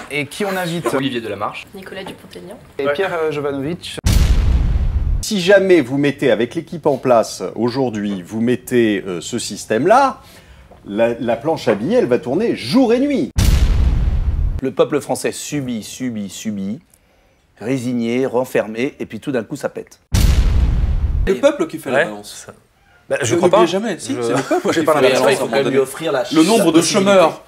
Et qui on invite? Olivier Delamarche. Nicolas Dupont-Aignan. Et Pierre Jovanovic. Si jamais vous mettez, avec l'équipe en place aujourd'hui, vous mettez ce système-là, la planche à billets, elle va tourner jour et nuit. Le peuple français subit, résigné, renfermé, et puis tout d'un coup ça pète. Le peuple qui fait la balance. Bah, je crois pas. Jamais. Si, c'est le peuple qui fait la la balance. balance. Il faut quand même lui offrir le nombre de chômeurs.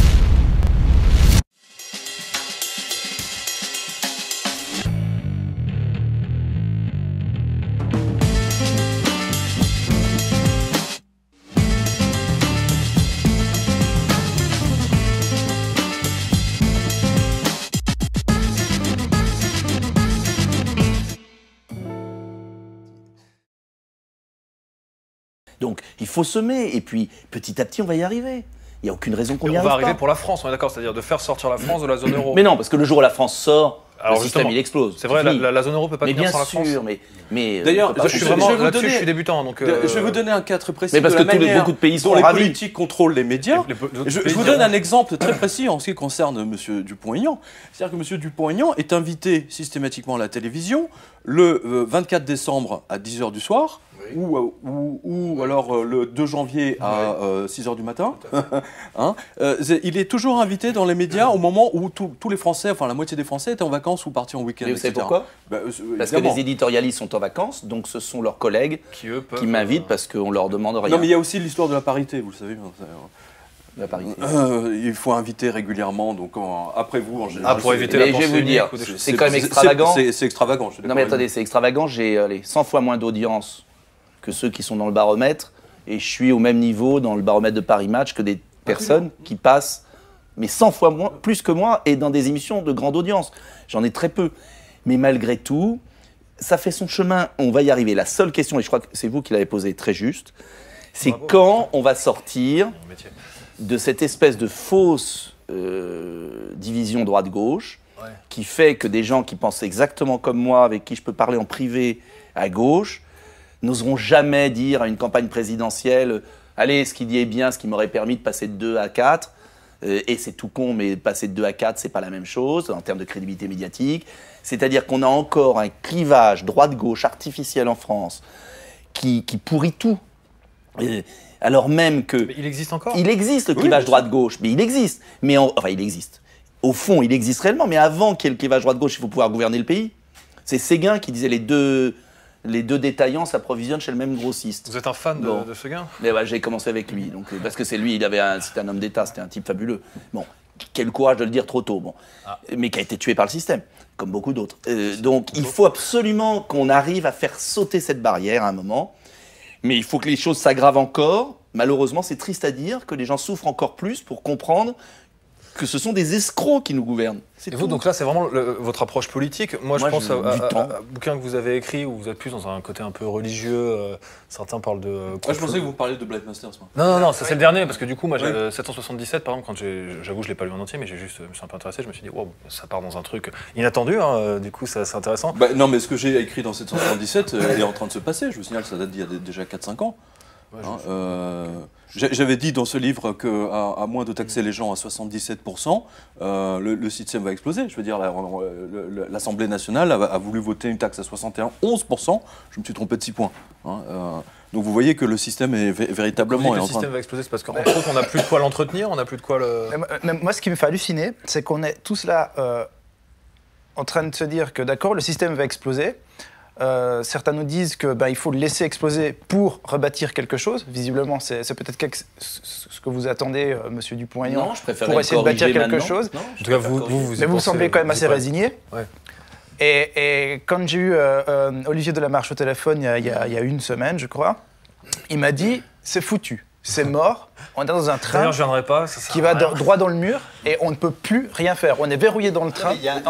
Donc il faut semer, et puis petit à petit on va y arriver. Il n'y a aucune raison qu'on y arrive pas. On va arriver pour la France, on est d'accord, c'est-à-dire de faire sortir la France de la zone euro. Mais non, parce que le jour où la France sort, alors le système il explose. C'est vrai, la zone euro peut pas tenir sans la France. Mais d'ailleurs, je suis vraiment là-dessus, je suis débutant. Donc, je vais vous donner un cas très précis. Mais parce de la que manière beaucoup de pays sont dont les ravis. politiques contrôlent les médias. Je vous donne un exemple très précis en ce qui concerne M. Dupont-Aignan. C'est-à-dire que M. Dupont-Aignan est invité systématiquement à la télévision le 24 décembre à 10h du soir. Ou alors le 2 janvier à 6h du matin. Hein, il est toujours invité dans les médias au moment où tous les Français, enfin la moitié des Français étaient en vacances ou partis en week-end. Mais vous savez pourquoi? Parce que les éditorialistes sont en vacances, donc ce sont leurs collègues qui m'invitent parce qu'on leur demande rien. Non mais il y a aussi l'histoire de la parité, vous le savez. La parité. Il faut inviter régulièrement, donc après vous en général. Pour éviter la je vais vous dire, c'est quand même extravagant. C'est extravagant. Non mais attendez, c'est extravagant, j'ai 100 fois moins d'audience que ceux qui sont dans le baromètre, et je suis au même niveau dans le baromètre de Paris Match que des personnes qui passent, mais 100 fois moins, plus que moi, et dans des émissions de grande audience. J'en ai très peu. Mais malgré tout, ça fait son chemin, on va y arriver. La seule question, et je crois que c'est vous qui l'avez posée très juste, c'est quand on va sortir de cette espèce de fausse division droite-gauche, qui fait que des gens qui pensent exactement comme moi, avec qui je peux parler en privé à gauche, n'oseront jamais dire à une campagne présidentielle « Allez, ce qu'il dit est bien, ce qui m'aurait permis de passer de 2 à 4 ». Et c'est tout con, mais passer de 2 à 4, c'est pas la même chose en termes de crédibilité médiatique. C'est-à-dire qu'on a encore un clivage droite-gauche artificiel en France qui pourrit tout. Alors même que... Mais il existe encore? Il existe le clivage droite-gauche, mais il existe. Mais enfin, il existe. Au fond, il existe réellement, mais avant qu'il y ait le clivage droite-gauche, il faut pouvoir gouverner le pays. C'est Séguin qui disait les deux détaillants s'approvisionnent chez le même grossiste. Vous êtes un fan de Séguin? Mais j'ai commencé avec lui, donc, parce que c'est lui, c'était un homme d'État, c'était un type fabuleux. Bon, quel courage de le dire trop tôt, mais qui a été tué par le système, comme beaucoup d'autres. Donc il faut absolument qu'on arrive à faire sauter cette barrière à un moment, mais il faut que les choses s'aggravent encore. Malheureusement, c'est triste à dire que les gens souffrent encore plus pour comprendre que ce sont des escrocs qui nous gouvernent. Et vous, donc là, c'est vraiment votre approche politique. Moi, je pense à un bouquin que vous avez écrit où vous êtes plus dans un côté un peu religieux. Certains parlent de... je pensais que vous parliez de Black Masters. Non, ça c'est le dernier, parce que du coup, moi, 777, par exemple, j'avoue, je ne l'ai pas lu en entier, mais je me suis un peu intéressé, je me suis dit, wow, ça part dans un truc inattendu, hein, du coup, c'est intéressant. Non, mais ce que j'ai écrit dans 777 est en train de se passer. Je vous signale, ça date d'il y a déjà 4-5 ans. J'avais dit dans ce livre qu'à moins de taxer les gens à 77%, le système va exploser. Je veux dire, l'Assemblée nationale a voulu voter une taxe à 71%. Je me suis trompé de 6 points. Donc vous voyez que le système est véritablement... Le système va exploser, c'est parce qu'en gros, on n'a plus de quoi l'entretenir, on n'a plus de quoi le... Mais moi, ce qui me fait halluciner, c'est qu'on est tous là en train de se dire que d'accord, le système va exploser. Certains nous disent qu'il faut le laisser exploser pour rebâtir quelque chose. Visiblement, c'est peut-être ce que vous attendez, Monsieur Dupont-Aignan, pour essayer de bâtir quelque chose. Non, en tout cas, mais vous semblez quand même assez résigné. Ouais. Et quand j'ai eu Olivier Delamarche au téléphone il y a une semaine, je crois, il m'a dit « c'est foutu, c'est mort, on est dans un train qui va droit dans le mur et on ne peut plus rien faire. On est verrouillé dans le train. Il y a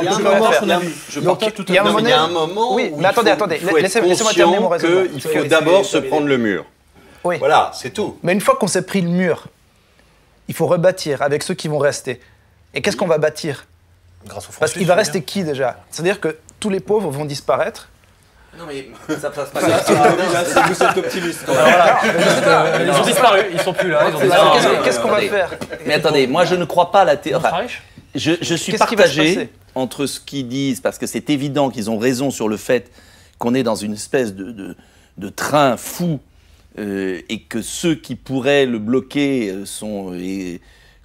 un moment où laissez-moi terminer mon raisonnement. Il faut d'abord se prendre le mur. Oui. Voilà, c'est tout. Mais une fois qu'on s'est pris le mur, il faut rebâtir avec ceux qui vont rester. Et qu'est-ce qu'on va bâtir? Grâce aux Français. Parce qu'il va rester qui déjà? C'est-à-dire que tous les pauvres vont disparaître. Non mais ça passe pas. Vous êtes optimiste. Ils ont disparu, ils sont plus là. Qu'est-ce qu'on va faire? Mais attendez, moi je ne crois pas à la théorie. Je suis Qu'est-ce qui va se partagé passer entre ce qu'ils disent, parce que c'est évident qu'ils ont raison sur le fait qu'on est dans une espèce de train fou et que ceux qui pourraient le bloquer ne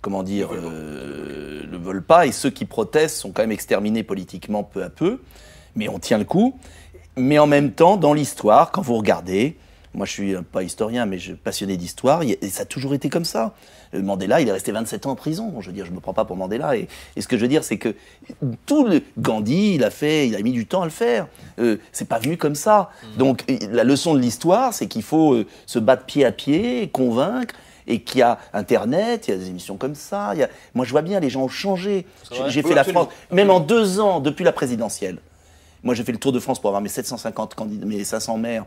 veulent pas, et ceux qui protestent sont quand même exterminés politiquement peu à peu. Mais on tient le coup. Mais en même temps, dans l'histoire, quand vous regardez, moi je suis pas historien, mais je suis passionné d'histoire, et ça a toujours été comme ça. Mandela, il est resté 27 ans en prison. Je veux dire, je me prends pas pour Mandela. Et ce que je veux dire, c'est que Gandhi, il a mis du temps à le faire. C'est pas venu comme ça. Donc la leçon de l'histoire, c'est qu'il faut se battre pied à pied, convaincre. Et qu'il y a Internet, il y a des émissions comme ça. Moi, je vois bien, les gens ont changé. J'ai fait la France, même en 2 ans, depuis la présidentielle. Moi, j'ai fait le tour de France pour avoir mes 750 candidats, mes 500 maires.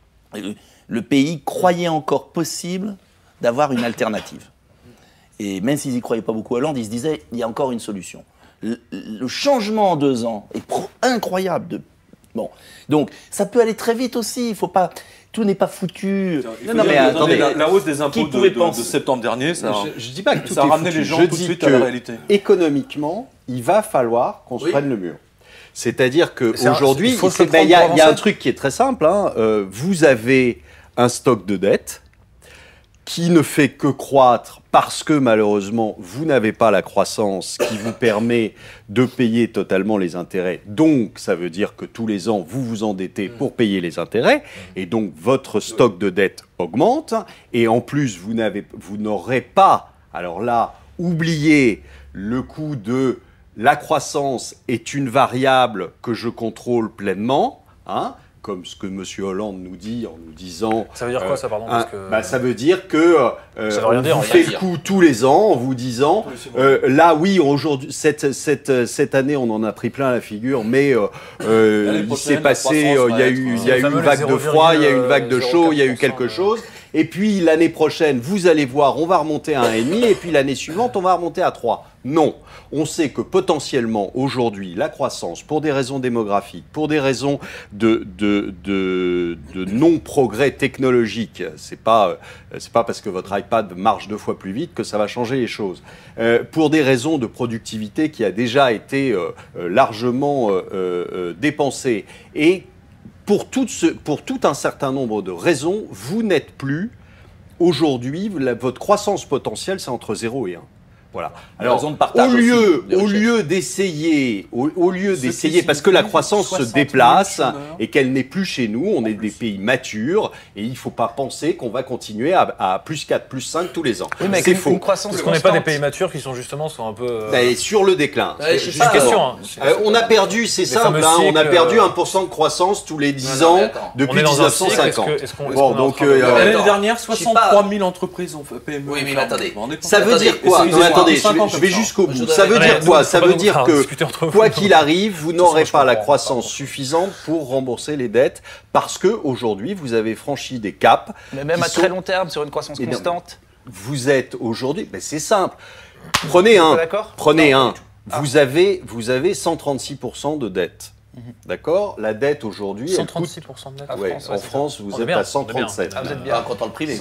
Le pays croyait encore possible d'avoir une alternative. Et même s'ils n'y croyaient pas beaucoup à Hollande, ils se disaient, il y a encore une solution. Le changement en 2 ans est incroyable. Bon. Donc, ça peut aller très vite aussi. Il faut pas... Tout n'est pas foutu. Non, mais attendez, la hausse des impôts de septembre dernier, ça je dis pas que tout ça a est ramené foutu. les gens Je tout de dis suite à la réalité. Économiquement, il va falloir qu'on se prenne le mur. C'est-à-dire qu'aujourd'hui, il il y a un truc qui est très simple. Vous avez un stock de dette qui ne fait que croître parce que malheureusement, vous n'avez pas la croissance qui vous permet de payer totalement les intérêts. Donc, ça veut dire que tous les ans, vous vous endettez pour payer les intérêts. Et donc, votre stock de dette augmente. Et en plus, vous n'aurez pas, alors là, oubliez le coût de la croissance est une variable que je contrôle pleinement, comme ce que M. Hollande nous dit en nous disant... Ça veut dire quoi, ça, pardon ça veut dire que on vous fait le coup tous les ans en vous disant là, oui, aujourd'hui, cette année, on en a pris plein la figure, mais il s'est passé, il y a eu une vague de froid, il y a eu une vague de chaud, il y a eu quelque chose. Et puis, l'année prochaine, vous allez voir, on va remonter à 1,5, et puis l'année suivante, on va remonter à 3. Non. On sait que potentiellement, aujourd'hui, la croissance, pour des raisons démographiques, pour des raisons de non-progrès technologique, c'est pas parce que votre iPad marche 2 fois plus vite que ça va changer les choses. Pour des raisons de productivité qui a déjà été largement dépensée. Et pour tout un certain nombre de raisons, vous n'êtes plus, aujourd'hui, votre croissance potentielle, c'est entre 0 et 1. Voilà. Alors, au lieu d'essayer, parce que la croissance se déplace et qu'elle n'est plus chez nous, on est des pays matures et il ne faut pas penser qu'on va continuer à plus 4, plus 5 tous les ans. Oui, mais c'est faux. Parce qu'on n'est pas des pays matures qui sont un peu... sur le déclin. C'est une question. On a perdu, c'est simple, on a perdu 1% de croissance tous les 10 ans depuis 1950. Bon, donc l'année dernière, 63 000 entreprises ont fait PME. Oui, mais attendez. Ça veut dire quoi? Attendez, je vais jusqu'au bout. Ça veut dire quoi? Ça veut dire que, quoi qu'il arrive, vous n'aurez pas la croissance suffisante pour rembourser les dettes parce qu'aujourd'hui, vous avez franchi des caps. Mais même à très long terme, sur une croissance constante. Vous êtes aujourd'hui, c'est simple. Prenez un. Vous avez 136% de dette. D'accord? La dette aujourd'hui, 136% de dette. En France, vous êtes à 137. Vous êtes bien. Comptant le privé.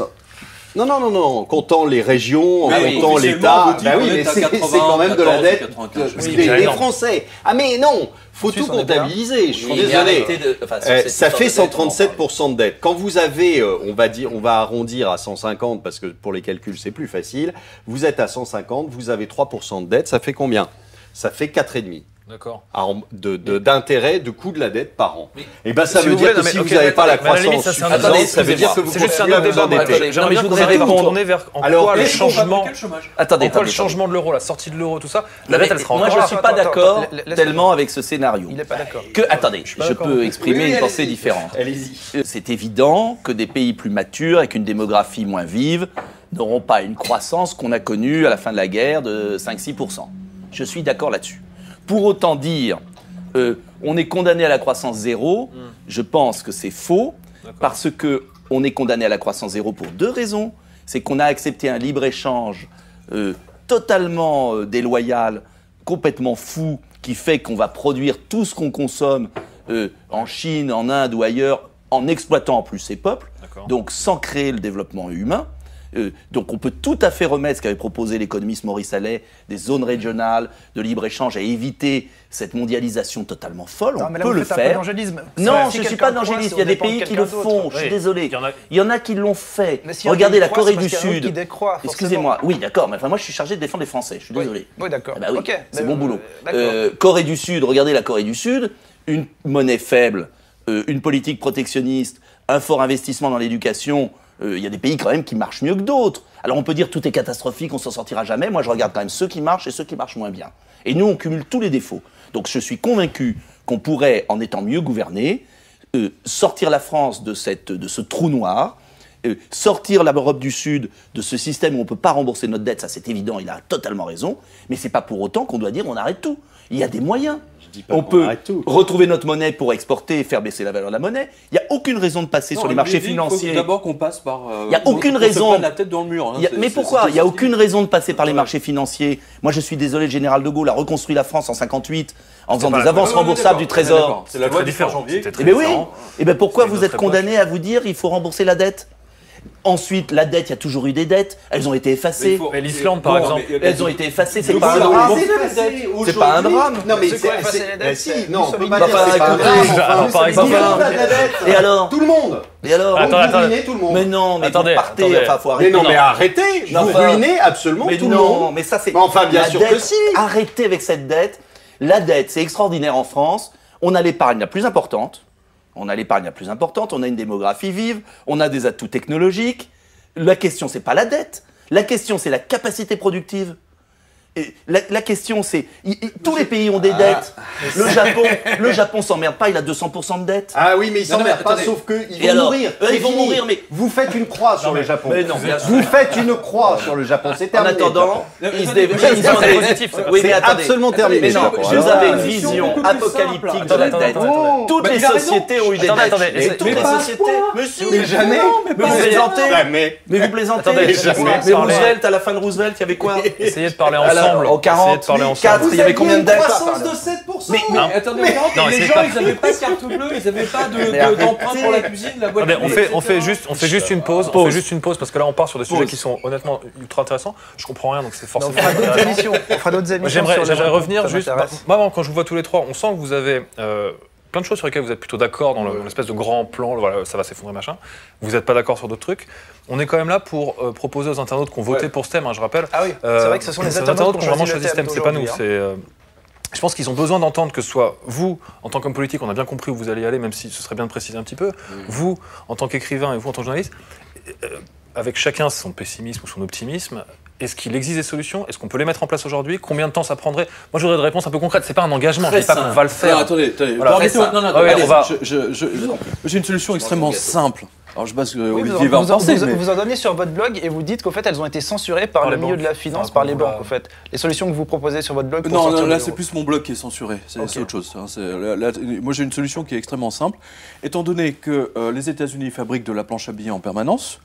Non, comptant les régions, comptant l'État. Mais c'est quand même de la dette des Français. Ah mais non, faut tout comptabiliser, je suis désolé. Ça fait 137% de dette. Quand vous avez, on va arrondir à 150 parce que pour les calculs c'est plus facile, vous êtes à 150, vous avez 3% de dette, ça fait combien? Ça fait 4,5. D'accord. D'intérêt, de coût de la dette par an. Et ben ça veut dire que si vous n'avez pas la croissance suffisante, ça veut dire que vous continuez à vous endetter. J'aimerais bien retourner vers quoi le changement. Attendez, le changement de l'euro, la sortie de l'euro, tout ça. La dette, elle sera encore là. Moi, je ne suis pas d'accord tellement avec ce scénario. Il n'est pas d'accord. Attendez, je peux exprimer une pensée différente. Allez-y. C'est évident que des pays plus matures, avec une démographie moins vive, n'auront pas une croissance qu'on a connue à la fin de la guerre de 5-6%. Je suis d'accord là-dessus. Pour autant dire, on est condamné à la croissance zéro, je pense que c'est faux, parce qu'on est condamné à la croissance zéro pour 2 raisons. C'est qu'on a accepté un libre-échange totalement déloyal, complètement fou, qui fait qu'on va produire tout ce qu'on consomme en Chine, en Inde ou ailleurs, en exploitant en plus ces peuples, donc sans créer le développement humain. Donc on peut tout à fait remettre ce qu'avait proposé l'économiste Maurice Allais, des zones régionales de libre-échange et éviter cette mondialisation totalement folle. Non, on mais là, peut vous le faites un peu faire. d'angélisme. Non, Si je ne suis quelqu'un pas d'angéliste. croit, Il y a des ça dépend de pays qui le quelqu'un font. d'autre. Je suis Oui. désolé. Il y en a qui l'ont fait. Mais s'il y en a Regardez qui la croient, Corée c'est du parce qu'il y en a Sud. qui décroient, forcément. Excusez-moi. Oui, d'accord. Mais enfin, moi, je suis chargé de défendre les Français. Je suis désolé. Oui, d'accord. Ah bah oui, Ok. c'est Mais, mon boulot. d'accord. Corée du Sud, regardez la Corée du Sud, une monnaie faible, une politique protectionniste, un fort investissement dans l'éducation. Il y a des pays quand même qui marchent mieux que d'autres. Alors on peut dire tout est catastrophique, on s'en sortira jamais. Moi je regarde quand même ceux qui marchent et ceux qui marchent moins bien. Et nous on cumule tous les défauts. Donc je suis convaincu qu'on pourrait, en étant mieux gouverné, sortir la France de ce trou noir, sortir l'Europe du Sud de ce système où on ne peut pas rembourser notre dette, ça c'est évident, il a totalement raison, mais c'est pas pour autant qu'on doit dire on arrête tout. Il y a des moyens. On peut retrouver notre monnaie pour exporter et faire baisser la valeur de la monnaie. Il n'y a aucune raison de passer sur les marchés financiers. Il faut d'abord qu'on passe par. Il n'y a aucune raison. On se prenne la tête dans le mur. Hein, Mais pourquoi? Il n'y a aucune raison de passer par les marchés financiers. Moi, je suis désolé, le général de Gaulle a reconstruit la France en 58 en faisant des avances remboursables du Trésor. C'est la loi du 4 janvier. Eh bien oui. Et bien pourquoi vous êtes condamné à vous dire il faut rembourser la dette? Ensuite, la dette, il y a toujours eu des dettes, elles ont été effacées. Mais l'Islande, par exemple. Elles ont été effacées, c'est pas un drame. C'est pas un drame. Non, mais C'est quoi effacer les dettes? si, non, on peut pas Bah, dire que c'est pas un écoutez, drame, enfin, alors, par tout exemple, le monde a de la dette. Et alors? Tout le monde. Et alors? Attends, Vous ruinez tout le monde. Mais non, mais Attendez, vous partez, attendez. enfin, faut Mais arrêter. non, mais arrêtez. Non, Vous enfin, ruinez absolument Mais tout le non, monde. mais ça c'est. Mais enfin, bien la sûr dette, que si. Arrêtez avec cette dette. La dette, c'est extraordinaire en France. On a l'épargne la plus importante. On a une démographie vive. On a des atouts technologiques. La question, c'est pas la dette. La question, c'est la capacité productive. Et la question, c'est tous les pays ont des dettes. Le Japon s'emmerde pas, il a 200% de dette. Ah oui, mais ils Non, s'en mais merdent pas, attendez. sauf qu'ils Et vont alors mourir. Eux, C'est ils vont fini. mourir, mais Vous faites une croix sur le Japon. mais non, bien sûr. Vous faites une croix sur le Japon, c'est En terminé. attendant, ils se dé- C'est ils ont des- positif, ça. Oui, mais C'est attendez. absolument terminé. Mais non, Japon. vous Alors, avez une c'est vision beaucoup plus apocalyptique simple. de la Attendez, dette. attendez. Toutes Mais les il a raison. sociétés ont eu des Attendez, dettes. attendez, Mais toutes les pas à ce sociétés. point. Monsieur, Mais jamais. Mais vous plaisantez. Jamais. Mais vous plaisantez. Attendez, jamais. Mais Roosevelt, à la fin de Roosevelt, il y avait quoi? Essayez de parler Alors, ensemble. en Essayez de parler 44, ensemble. il y avait combien de dettes? croissance de 7%. Mais Non. Attendez, Non, les essayez gens, pas. ils n'avaient pas de carte bleue, ils n'avaient pas Mais arrêtez. d'emprunt pour la cuisine, la boîte. Attendez, on fait juste une pause. On fait juste une pause parce que là on part sur des sujets qui sont honnêtement ultra intéressants. Je comprends rien donc c'est On forcément fera d'autres intéressant. émissions. On fera d'autres émissions. J'aimerais sur le Japon, revenir ça juste. m'intéresse. Moi, quand je vous vois tous les trois, on sent que vous avez plein de choses sur lesquelles vous êtes plutôt d'accord dans l'espèce de grand plan. Voilà, ça va s'effondrer, machin. Vous n'êtes pas d'accord sur d'autres trucs. On est quand même là pour proposer aux internautes qui ont voté pour ce thème, hein, je rappelle. Ah oui, c'est vrai que ce sont les internautes qui ont vraiment choisi ce thème, c'est pas nous. d'aujourd'hui, hein. Je pense qu'ils ont besoin d'entendre que ce soit vous, en tant qu'homme politique, on a bien compris où vous allez y aller, même si ce serait bien de préciser un petit peu, vous, en tant qu'écrivain et vous, en tant que journaliste, avec chacun son pessimisme ou son optimisme, est-ce qu'il existe des solutions? Est-ce qu'on peut les mettre en place aujourd'hui? Combien de temps ça prendrait? Moi, je voudrais des réponses un peu concrètes. C'est pas un engagement, je dis pas qu'on va le faire. Attendez, Voilà, arrêtez. c'est ça. Non, non, Ah oui, allez, on va- j'ai une solution extrêmement simple. Alors je sais pas ce que Oui, Olivier va en penser, mais... vous en donnez sur votre blog et vous dites qu'au fait elles ont été censurées par Par le les milieu banques. de la finance, Enfin, par les bon, banques là- au fait. Les solutions que vous proposez sur votre blog pour Non, sortir là de c'est l'euro. plus mon blog qui est censuré, c'est Ok. autre chose. Hein, moi j'ai une solution qui est extrêmement simple. Étant donné que les États-Unis fabriquent de la planche à billets en permanence,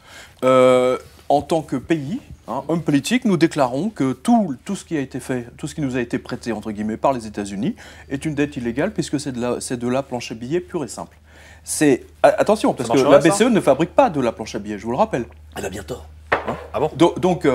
en tant que pays, homme politique, nous déclarons que tout ce qui a été fait, tout ce qui nous a été prêté entre guillemets par les États-Unis est une dette illégale puisque c'est de la planche à billets pure et simple. Attention, parce que la marcherait, BCE ne fabrique pas de la planche à billets, je vous le rappelle. Elle a bien tort. Ah bon? Donc,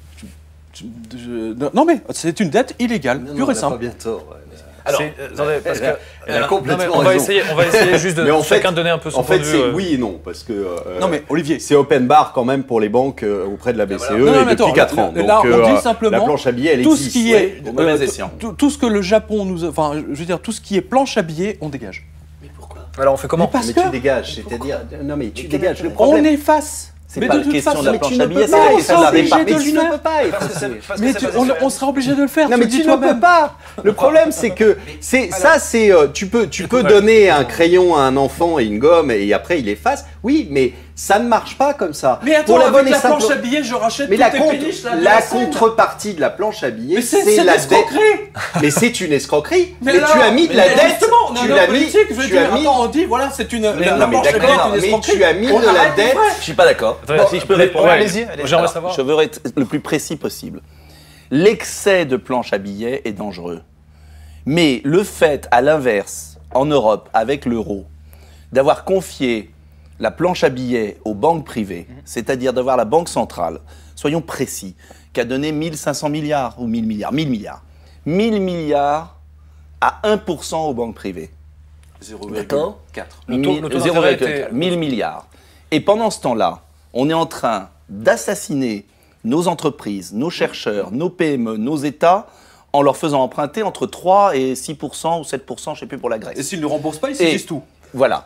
non mais c'est une dette illégale, pure et simple. Pas bien tort. Alors, Attendez, parce que. Elle a Non, complètement mais on va raison. essayer juste de Mais en fait- chacun donner un peu son En point fait, de vue. c'est oui et non, parce que Non mais Olivier, c'est open bar quand même pour les banques auprès de la BCE Non, non, mais et depuis attends, 4 ans. là, Donc, on dit simplement la planche à billets, elle tout existe. ce qui est pour mauvais escient. tout ce que le Japon nous, enfin, je veux dire tout ce qui est planche à billets, on dégage. Mais pourquoi? Alors on fait comment? Parce Mais que tu dégages, c'est-à-dire non mais tu dégages. Le on problème, efface. C'est Mais pas de la toute question façon, de la mais planche tu à ne billets, peux c'est la pas, question de on la sera obligé répartition. de tu le ne faire. peux pas. Parce que Mais c'est pas on sera obligé de le faire. Non mais dis tu ne toi-même. peux pas. Le problème c'est que tu peux donner un crayon à un enfant et une gomme et après il efface. Oui, mais ça ne marche pas comme ça. Mais attends, Pour la avec bonne et la simple- planche à billets, je rachète Mais toutes la, tes péniches là. de la scène. contrepartie de la planche à billets, Mais c'est la dette. l'escroquerie. Mais c'est une escroquerie. Mais Mais alors, tu as mis de la mais dette. justement, on a Tu un l'as homme mis. politique, je veux Tu dire, as mis. attends, on dit voilà, c'est une non, la mais planche à billets d'accord, est une mais escroquerie. tu as mis On de la arrête dette. après. Je suis pas d'accord. Attendez, si je peux répondre. ouais, allez-y, allez-y. J'aimerais Alors, savoir. je veux être le plus précis possible. L'excès de planche à billets est dangereux. Mais le fait, à l'inverse, en Europe, avec l'euro, d'avoir confié la planche à billets aux banques privées, c'est-à-dire d'avoir la Banque centrale, soyons précis, qui a donné 1500 milliards ou 1000 milliards, 1000 milliards. 1000 milliards à 1% aux banques privées. 0,4. Le taux d'intérêt était... 1000 milliards. Et pendant ce temps-là, on est en train d'assassiner nos entreprises, nos chercheurs, nos PME, nos États, en leur faisant emprunter entre 3 et 6% ou 7%, je ne sais plus pour la Grèce. Et s'ils ne remboursent pas, ils saisissent tout. Voilà.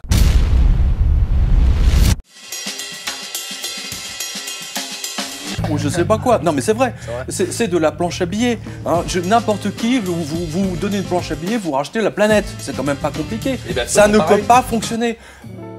Ou je sais pas quoi. Non mais c'est vrai, c'est de la planche à billets. Hein. N'importe qui, vous donnez une planche à billets, vous rachetez la planète. C'est quand même pas compliqué. Et ben, ça ne peut pas fonctionner.